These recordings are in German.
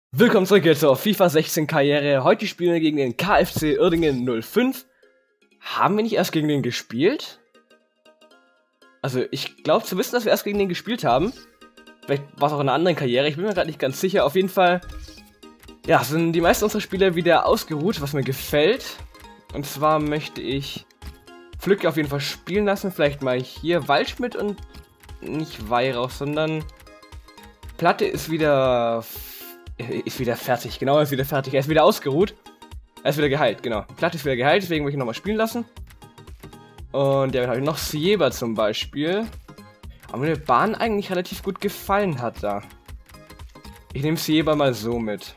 Willkommen zurück hier zur FIFA 16 Karriere. Heute spielen wir gegen den KFC Uerdingen 05. Haben wir nicht erst gegen den gespielt? Also ich glaube zu wissen, dass wir erst gegen den gespielt haben. Vielleicht war es auch in einer anderen Karriere, ich bin mir gerade nicht ganz sicher. Auf jeden Fall, ja, sind die meisten unserer Spiele wieder ausgeruht, was mir gefällt. Und zwar möchte ich Flücke auf jeden Fall spielen lassen. Vielleicht mal hier Waldschmidt und nicht Weihrauch, sondern Platte ist wieder fertig. Genau, er ist wieder fertig. Er ist wieder ausgeruht. Er ist wieder geheilt, genau. Platte ist wieder geheilt, deswegen will ich ihn nochmal spielen lassen. Und ja, dann habe ich noch Sieba zum Beispiel. Aber mir der Bahn eigentlich relativ gut gefallen hat da. Ich nehme Sieba mal so mit.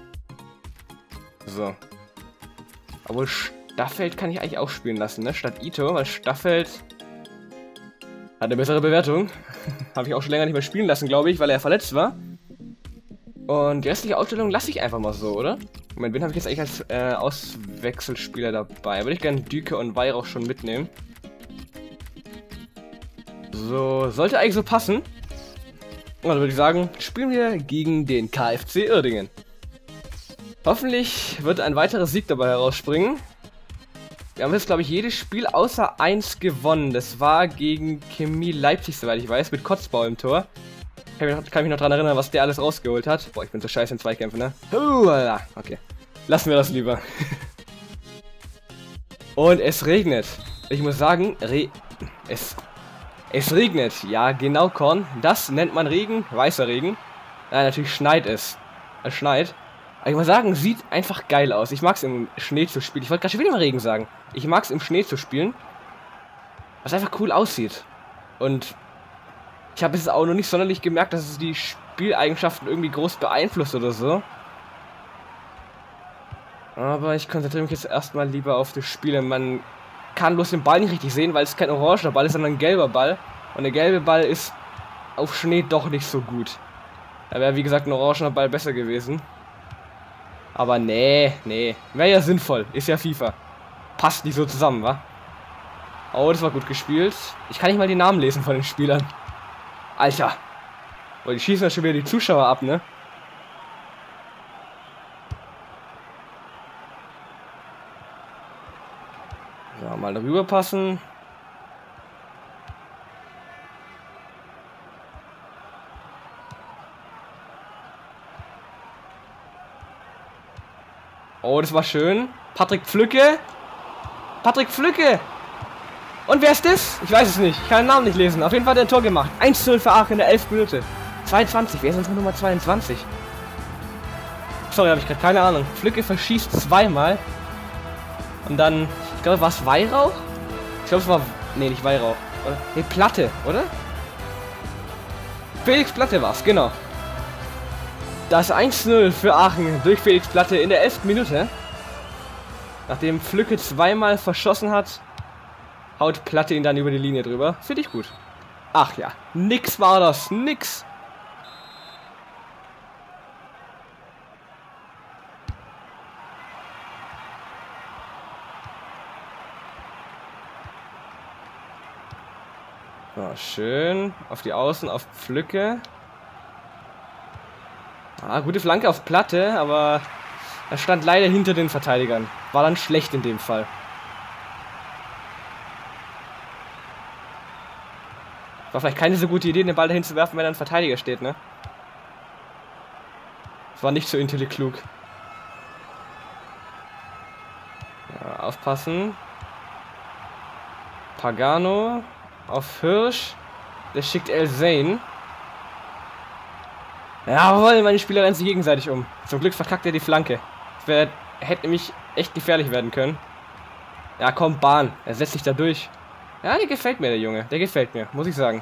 So. Obwohl Staffeld kann ich eigentlich auch spielen lassen, ne? Statt Ito, weil Staffeld hat eine bessere Bewertung. Habe ich auch schon länger nicht mehr spielen lassen, glaube ich, weil er verletzt war. Und die restliche Ausstellung lasse ich einfach mal so, oder? Moment, wen habe ich jetzt eigentlich als Auswechselspieler dabei? Würde ich gerne Düke und Weihrauch schon mitnehmen. So, sollte eigentlich so passen. Und dann würde ich sagen, spielen wir gegen den KFC Uerdingen. Hoffentlich wird ein weiterer Sieg dabei herausspringen. Wir haben jetzt, glaube ich, jedes Spiel außer eins gewonnen. Das war gegen Chemie Leipzig, soweit ich weiß, mit Kotzbau im Tor. Kann mich noch daran erinnern, was der alles rausgeholt hat. Boah, ich bin so scheiße in Zweikämpfen, ne? Okay. Lassen wir das lieber. Und es regnet. Ich muss sagen, es regnet. Ja, genau, Korn. Das nennt man Regen. Weißer Regen. Nein, natürlich schneit es. Es schneit. Aber ich muss sagen, sieht einfach geil aus. Ich mag es im Schnee zu spielen. Ich wollte gerade schon wieder mal Regen sagen. Ich mag es im Schnee zu spielen. Was einfach cool aussieht. Und ich habe es auch noch nicht sonderlich gemerkt, dass es die Spieleigenschaften irgendwie groß beeinflusst oder so. Aber ich konzentriere mich jetzt erstmal lieber auf das Spiel. Man kann bloß den Ball nicht richtig sehen, weil es kein orangener Ball ist, sondern ein gelber Ball. Und der gelbe Ball ist auf Schnee doch nicht so gut. Da wäre, wie gesagt, ein orangener Ball besser gewesen. Aber nee. Wäre ja sinnvoll. Ist ja FIFA. Passt nicht so zusammen, wa? Oh, das war gut gespielt. Ich kann nicht mal die Namen lesen von den Spielern. Alter. Boah, die schießen ja schon wieder die Zuschauer ab, ne? So, mal darüber passen. Oh, das war schön. Patrick Pflücke. Und wer ist das? Ich weiß es nicht. Ich kann den Namen nicht lesen. Auf jeden Fall hat er ein Tor gemacht. 1:0 für Aachen in der 11. Minute. 22. Wer ist unsere Nummer 22? Sorry, habe ich gerade keine Ahnung. Pflücke verschießt zweimal. Und dann, ich glaube, war es Weihrauch? Ich glaube, es war... Nee, nicht Weihrauch. Nee, Platte, oder? Felix Platte war es, genau. Das 1:0 für Aachen durch Felix Platte in der 11. Minute. Nachdem Pflücke zweimal verschossen hat, haut Platte ihn dann über die Linie drüber. Finde ich gut. Ach ja, nix war das, nix. So, schön. Auf die Außen, auf Pflücke. Ah, gute Flanke auf Platte, aber er stand leider hinter den Verteidigern. War dann schlecht in dem Fall. War vielleicht keine so gute Idee, den Ball dahin zu werfen, wenn da ein Verteidiger steht, ne? Das war nicht so klug. Ja, aufpassen. Pagano auf Hirsch. Der schickt El Zayn. Jawohl, meine Spieler rennen sich gegenseitig um. Zum Glück verkackt er die Flanke. Das hätte nämlich echt gefährlich werden können. Ja, komm, Bahn. Er setzt sich da durch. Ja, der gefällt mir, der Junge. Der gefällt mir, muss ich sagen.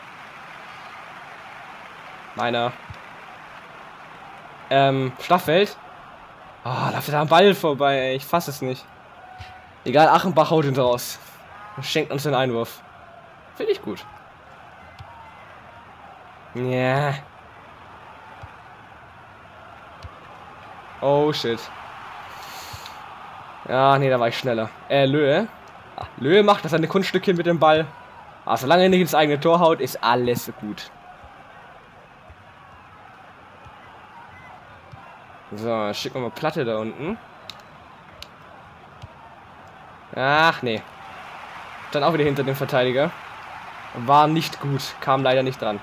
Meiner. Staffeld. Oh, läuft da am Ball vorbei, ey. Ich fasse es nicht. Egal, Achenbach haut ihn raus. Und schenkt uns den Einwurf. Finde ich gut. Ja. Oh, shit. Ja, nee, da war ich schneller. Löhe. Löhe macht das seine Kunststückchen mit dem Ball. Aber solange er nicht ins eigene Tor haut, ist alles gut. So, schicken wir mal Platte da unten. Ach, nee. Dann auch wieder hinter dem Verteidiger. War nicht gut. Kam leider nicht dran.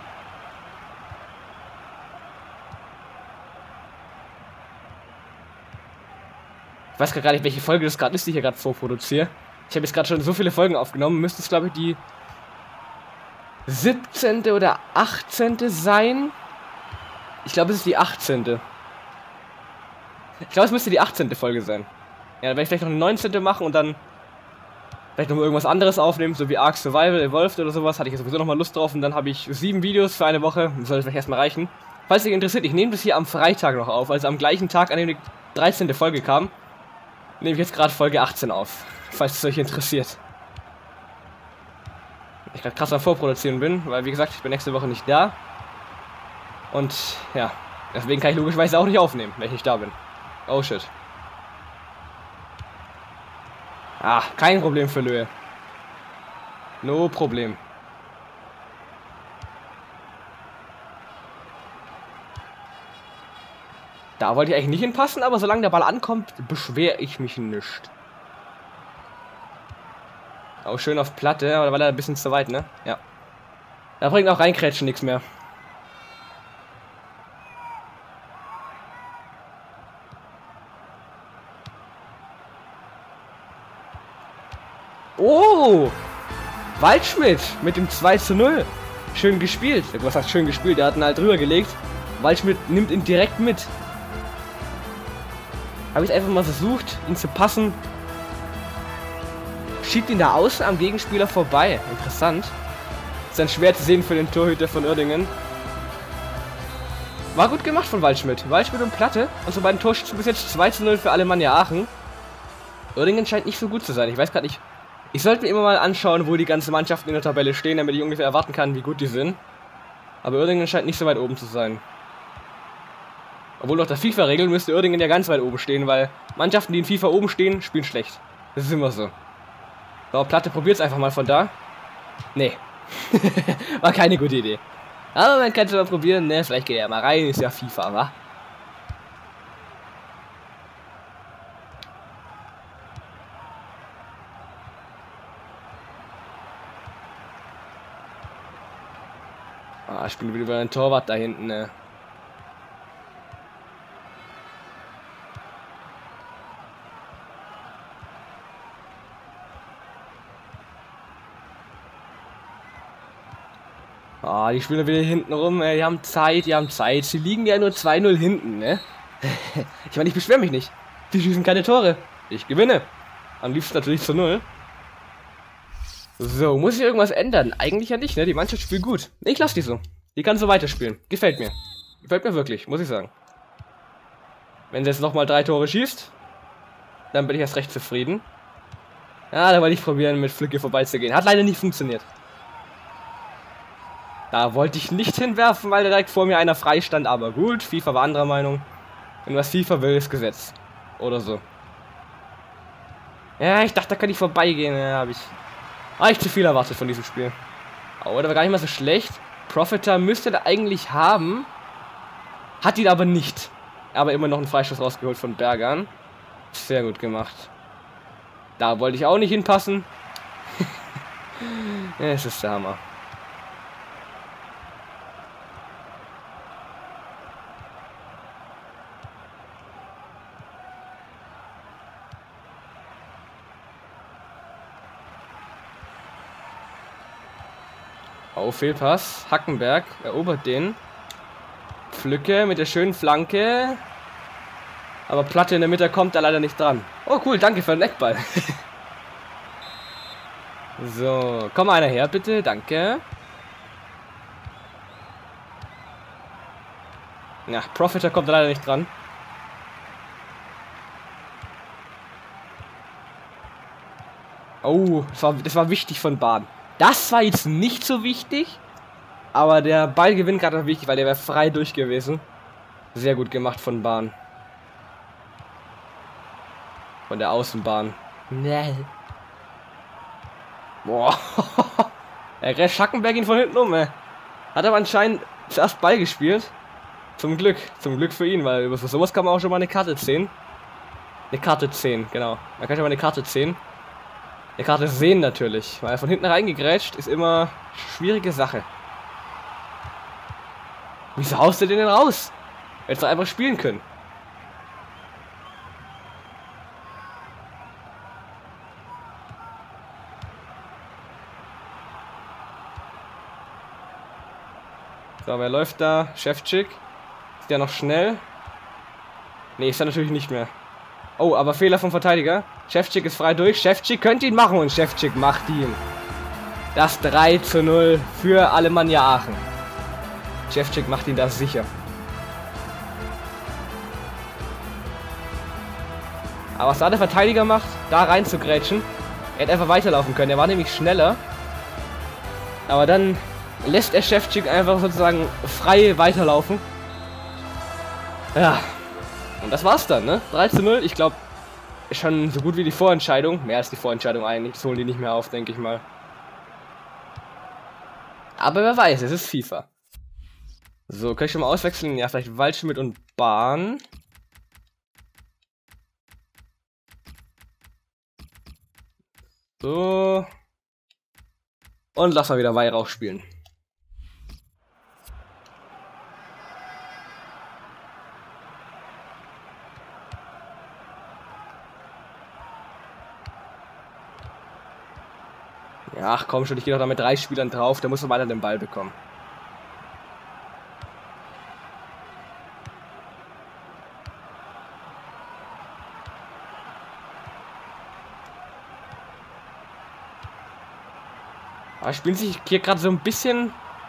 Ich weiß gar nicht, welche Folge das gerade ist, die ich hier gerade vorproduziere. Ich habe jetzt gerade schon so viele Folgen aufgenommen. Müsste es, glaube ich, die 17. oder 18. sein. Ich glaube, es ist die 18. Ich glaube, es müsste die 18. Folge sein. Ja, dann werde ich vielleicht noch eine 19. machen und dann vielleicht noch irgendwas anderes aufnehmen, so wie Ark Survival Evolved oder sowas. Hatte ich sowieso noch mal Lust drauf und dann habe ich 7 Videos für eine Woche. Das soll vielleicht erstmal reichen. Falls euch interessiert, ich nehme das hier am Freitag noch auf, also am gleichen Tag, an dem die 13. Folge kam. Nehme ich jetzt gerade Folge 18 auf, falls es euch interessiert. Ich gerade krass am Vorproduzieren bin, weil wie gesagt, ich bin nächste Woche nicht da. Und ja, deswegen kann ich logischerweise auch nicht aufnehmen, wenn ich nicht da bin. Oh shit. Ah, kein Problem für Löwe. No Problem. Da wollte ich eigentlich nicht hinpassen, aber solange der Ball ankommt, beschwere ich mich nicht. Auch schön auf Platte, aber da war er ein bisschen zu weit, ne? Ja. Da bringt auch reinkrätschen nichts mehr. Oh! Waldschmidt mit dem 2:0. Schön gespielt. Was heißt schön gespielt? Der hat ihn halt drüber gelegt. Waldschmidt nimmt ihn direkt mit. Habe ich einfach mal versucht, ihn zu passen. Schiebt ihn da außen am Gegenspieler vorbei. Interessant. Ist dann schwer zu sehen für den Torhüter von Uerdingen. War gut gemacht von Waldschmidt. Waldschmidt und Platte. Unsere beiden Torschützen bis jetzt 2:0 für Alemannia Aachen. Uerdingen scheint nicht so gut zu sein. Ich weiß gerade nicht. Ich sollte mir immer mal anschauen, wo die ganzen Mannschaften in der Tabelle stehen, damit ich ungefähr erwarten kann, wie gut die sind. Aber Uerdingen scheint nicht so weit oben zu sein. Obwohl nach der FIFA-Regel müsste Uerdingen ja ganz weit oben stehen, weil Mannschaften, die in FIFA oben stehen, spielen schlecht. Das ist immer so. So, Platte probiert es einfach mal von da. Nee. War keine gute Idee. Aber man kann es mal probieren, ne? Vielleicht geht er mal rein, ist ja FIFA, wa? Ah, ich spiele wieder über einen Torwart da hinten, ne? Ah, die spielen wieder hinten rum, ey. Die haben Zeit, die haben Zeit. Sie liegen ja nur 2:0 hinten, ne? Ich meine, ich beschwere mich nicht. Die schießen keine Tore. Ich gewinne. Am liebsten natürlich zu 0. So, muss ich irgendwas ändern? Eigentlich ja nicht, ne? Die Mannschaft spielt gut. Ich lasse die so. Die kann so weiterspielen. Gefällt mir. Gefällt mir wirklich, muss ich sagen. Wenn sie jetzt nochmal 3 Tore schießt, dann bin ich erst recht zufrieden. Ja, da wollte ich probieren, mit Flücke vorbeizugehen. Hat leider nicht funktioniert. Da wollte ich nicht hinwerfen, weil direkt vor mir einer frei stand. Aber gut, FIFA war anderer Meinung. Wenn was FIFA will, ist Gesetz. Oder so. Ja, ich dachte, da kann ich vorbeigehen. Ja, habe ich zu viel erwartet von diesem Spiel. Aber der war gar nicht mal so schlecht. Profiter müsste er eigentlich haben. Hat ihn aber nicht. Aber immer noch einen Freistoß rausgeholt von Bergern. Sehr gut gemacht. Da wollte ich auch nicht hinpassen. Ja, es ist der Hammer. Auf Fehlpass. Hackenberg erobert den. Flücke mit der schönen Flanke. Aber Platte in der Mitte kommt da leider nicht dran. Oh cool, danke für den Eckball. So, komm einer her bitte, danke. Ja, Profiter kommt da leider nicht dran. Oh, das war wichtig von Bahn. Das war jetzt nicht so wichtig, aber der Ballgewinn gerade noch wichtig, weil der wäre frei durch gewesen. Sehr gut gemacht von Bahn. Von der Außenbahn. Nee. Boah. Er greift Schackenberg ihn von hinten um, ey. Hat aber anscheinend zuerst Ball gespielt. Zum Glück für ihn, weil über sowas kann man auch schon mal eine Karte ziehen. Eine Karte ziehen, genau. Man kann schon mal eine Karte ziehen. Eine Karte sehen natürlich, weil von hinten reingegrätscht ist immer eine schwierige Sache. Wieso haust du den denn raus? Hättest du einfach spielen können. So, wer läuft da? Ševčík. Ist der noch schnell? Ne, ist er natürlich nicht mehr. Oh, aber Fehler vom Verteidiger. Ševčík ist frei durch. Ševčík könnte ihn machen und Ševčík macht ihn. Das 3:0 für Alemannia Aachen. Ševčík macht ihn das sicher. Aber was da der Verteidiger macht, da rein zu grätschen, er hätte einfach weiterlaufen können. Er war nämlich schneller. Aber dann lässt er Ševčík einfach sozusagen frei weiterlaufen. Ja. Und das war's dann, ne? 3:0. Ich glaube, schon so gut wie die Vorentscheidung. Mehr als die Vorentscheidung eigentlich. Das holen die nicht mehr auf, denke ich mal. Aber wer weiß, es ist FIFA. So, kann ich schon mal auswechseln? Ja, vielleicht Waldschmidt und Bahn. So. Und lass mal wieder Weihrauch spielen. Ja, ach komm schon, ich gehe doch da mit 3 Spielern drauf, da muss man weiter den Ball bekommen. Aber spielen sich hier gerade so ein bisschen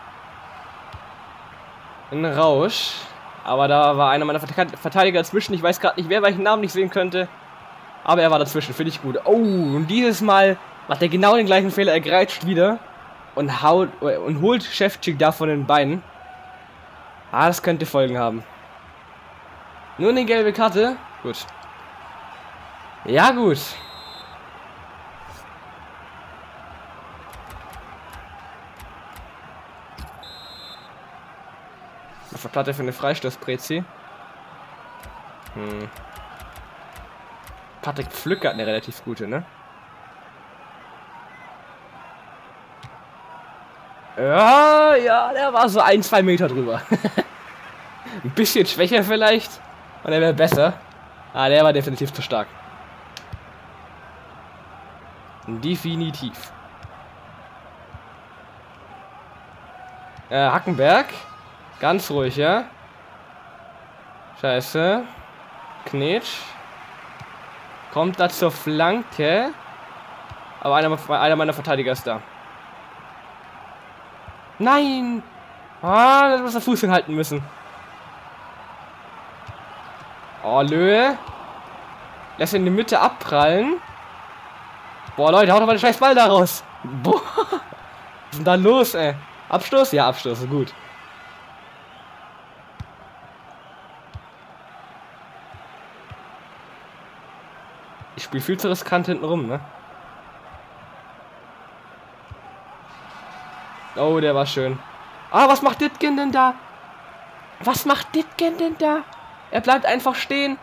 in Rausch. Aber da war einer meiner Verteidiger dazwischen. Ich weiß gerade nicht wer, weil ich den Namen nicht sehen könnte. Aber er war dazwischen, finde ich gut. Oh, und dieses Mal macht er genau den gleichen Fehler. Er grätscht wieder und holt Ševčík da von den Beinen. Ah, das könnte Folgen haben. Nur eine gelbe Karte. Gut. Ja, gut. Was war Platte für eine Freistoßprezi? Patrick Pflücker hat eine relativ gute, ne? Ja, der war so 1-2 Meter drüber. Ein bisschen schwächer vielleicht. Und er wäre besser. Ah, der war definitiv zu stark. Definitiv. Hackenberg. Ganz ruhig, ja? Scheiße. Knetsch. Kommt da zur Flanke. Aber einer meiner Verteidiger ist da. Nein! Ah, das muss der Fuß hinhalten müssen. Oh, Löwe. Lässt ihn in die Mitte abprallen. Boah, Leute, haut doch mal den scheiß Ball da raus. Boah. Was ist denn da los, ey? Abstoß? Ja, Abstoß, gut. Ich spiele viel zu riskant hinten rum, ne? Oh, der war schön. Ah, was macht Dittgen denn da? Was macht Dittgen denn da? Er bleibt einfach stehen.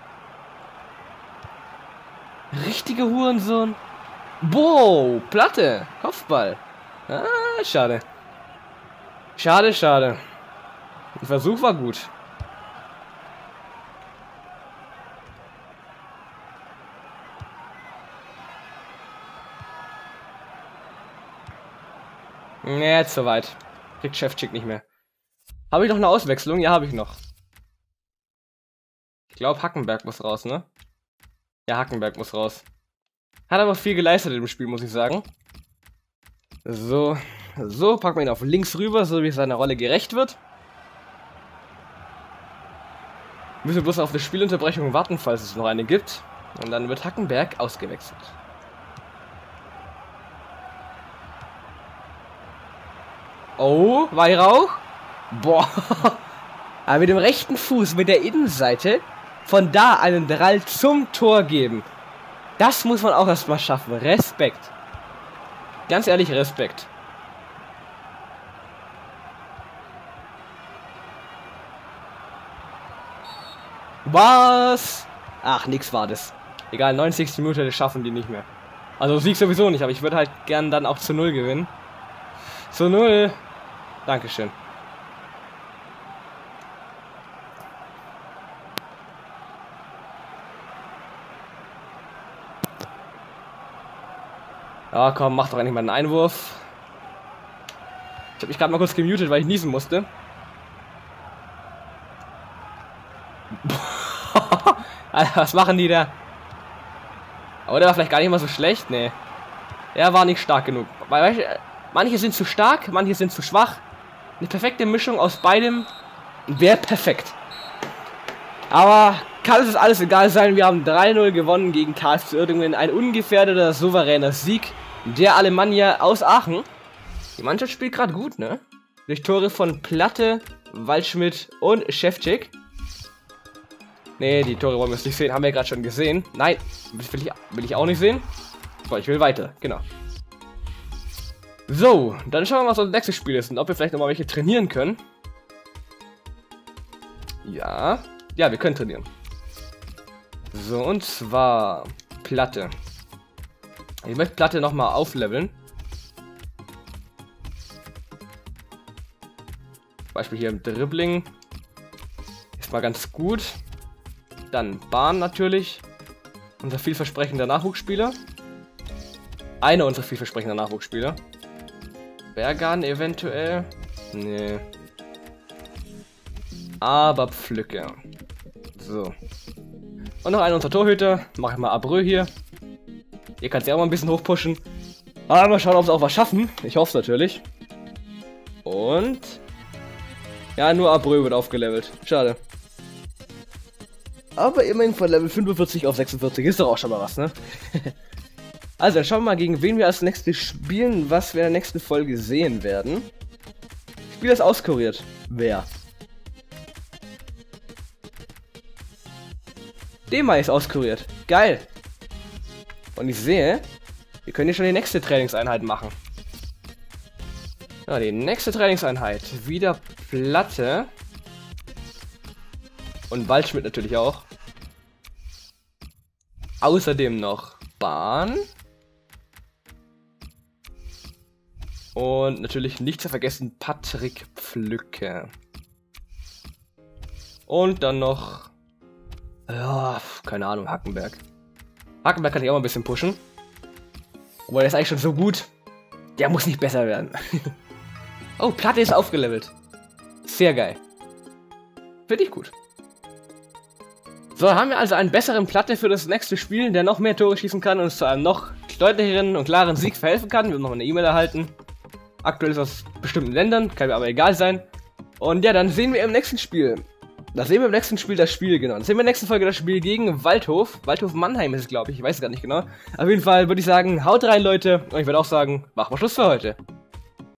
Richtige Hurensohn. Boah, Platte. Kopfball. Ah, schade. Schade, schade. Der Versuch war gut. Nee, jetzt soweit. Kriegt Ševčík nicht mehr. Habe ich noch eine Auswechslung? Ja, habe ich noch. Ich glaube, Hackenberg muss raus, ne? Ja, Hackenberg muss raus. Hat aber viel geleistet im Spiel, muss ich sagen. So, packen wir ihn auf links rüber, so wie seiner Rolle gerecht wird. Müssen wir bloß auf eine Spielunterbrechung warten, falls es noch eine gibt. Und dann wird Hackenberg ausgewechselt. Oh, Weihrauch. Boah. Aber mit dem rechten Fuß, mit der Innenseite, von da einen Drall zum Tor geben. Das muss man auch erstmal schaffen. Respekt. Ganz ehrlich, Respekt. Was? Ach, nix war das. Egal, 90. Minute, das schaffen die nicht mehr. Also Sieg sowieso nicht, aber ich würde halt gern dann auch zu 0 gewinnen. Zu 0. Dankeschön. Ja, komm, mach doch endlich mal einen Einwurf. Ich habe mich gerade mal kurz gemutet, weil ich niesen musste. Alter, was machen die da? Aber der war vielleicht gar nicht mal so schlecht, nee. Er war nicht stark genug. Weil, manche sind zu stark, manche sind zu schwach. Eine perfekte Mischung aus beidem wäre perfekt. Aber kann es alles egal sein, wir haben 3-0 gewonnen gegen KFC Uerdingen. Ein ungefährdeter, souveräner Sieg der Alemannia aus Aachen. Die Mannschaft spielt gerade gut, ne? Durch Tore von Platte, Waldschmidt und Ševčík. Ne, die Tore wollen wir jetzt nicht sehen, haben wir ja gerade schon gesehen. Nein, will ich auch nicht sehen. So, ich will weiter, genau. So, dann schauen wir mal, was unser nächstes Spiel ist und ob wir vielleicht nochmal welche trainieren können. Ja, wir können trainieren. So, und zwar Platte. Ich möchte Platte nochmal aufleveln. Beispiel hier im Dribbling. Ist mal ganz gut. Dann Bahn natürlich. Unser vielversprechender Nachwuchsspieler. Einer unserer vielversprechenden Nachwuchsspieler. Bergan eventuell. Nee. Aber Pflücke. So. Und noch einer unserer Torhüter. Mach ich mal Abreu hier. Ihr könnt ja auch mal ein bisschen hochpushen. Aber mal schauen, ob sie auch was schaffen. Ich hoffe es natürlich. Und... ja, nur Abreu wird aufgelevelt. Schade. Aber immerhin von Level 45 auf 46 ist doch auch schon mal was, ne? Also, dann schauen wir mal, gegen wen wir als nächstes spielen, was wir in der nächsten Folge sehen werden. Spiel ist auskuriert. Wer? Dema ist auskuriert. Geil. Und ich sehe, wir können hier schon die nächste Trainingseinheit machen. Ja, die nächste Trainingseinheit. Wieder Platte. Und Waldschmidt natürlich auch. Außerdem noch Bahn. Und natürlich nicht zu vergessen Patrick Pflücke. Und dann noch... ja, keine Ahnung, Hackenberg. Hackenberg kann ich auch mal ein bisschen pushen. Aber der ist eigentlich schon so gut. Der muss nicht besser werden. Oh, Platte ist aufgelevelt. Sehr geil. Finde ich gut. So, haben wir also einen besseren Platte für das nächste Spiel, der noch mehr Tore schießen kann und uns zu einem noch deutlicheren und klaren Sieg verhelfen kann. Wir haben noch eine E-Mail erhalten. Aktuell ist aus bestimmten Ländern, kann mir aber egal sein. Und ja, dann sehen wir im nächsten Spiel. Da sehen wir im nächsten Spiel das Spiel, genau. Dann sehen wir in der nächsten Folge das Spiel gegen Waldhof. Waldhof Mannheim ist es, glaube ich. Ich weiß es gar nicht genau. Auf jeden Fall würde ich sagen, haut rein, Leute. Und ich würde auch sagen, machen wir Schluss für heute.